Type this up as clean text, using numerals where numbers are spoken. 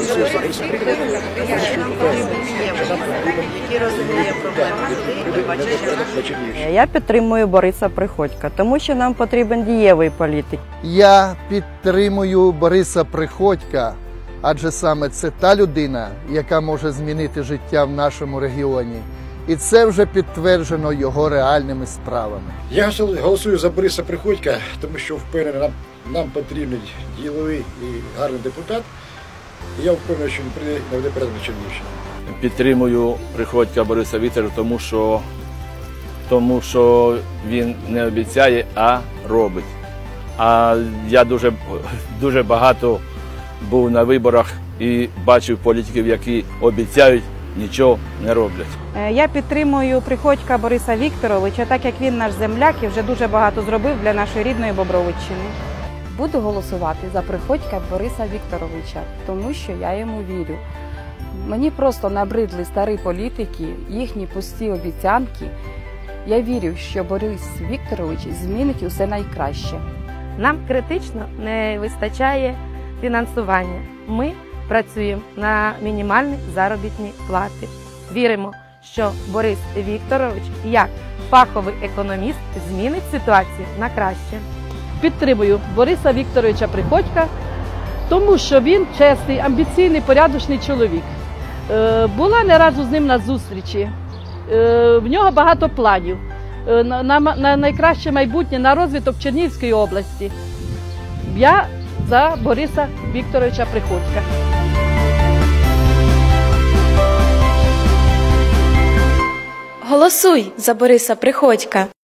який розуміє проблеми людей і бачить. Я підтримую Бориса Приходька, тому що нам потрібен дієвий політик. Я підтримую Бориса Приходька, адже саме це та людина, яка може змінити життя в нашому регіоні. І це вже підтверджено його реальними справами. Я голосую за Бориса Приходька, тому що впевнений, нам потрібен діловий і гарний депутат. І я впевнений, що він прийде і наведе порядок на Чернігівщині. Підтримую Приходька Бориса Вікторовича, тому що він не обіцяє, а робить. А я дуже багато був на виборах і бачив політиків, які обіцяють, нічого не роблять. Я підтримую Приходька Бориса Вікторовича, так як він наш земляк і вже дуже багато зробив для нашої рідної Бобровиччини. Буду голосувати за Приходька Бориса Вікторовича, тому що я йому вірю. Мені просто набридли старі політики, їхні пусті обіцянки. Я вірю, що Борис Вікторович змінить усе найкраще. Нам критично не вистачає фінансування. Ми працюємо на мінімальній заробітній платі. Віримо, що Борис Вікторович, як фаховий економіст, змінить ситуацію на краще. Підтримую Бориса Вікторовича Приходька, тому що він чесний, амбіційний, порядочний чоловік. Була не разу з ним на зустрічі. В нього багато планів на найкраще майбутнє, на розвиток Чернігівської області. Я за Бориса Вікторовича Приходька. Голосуй за Бориса Приходька.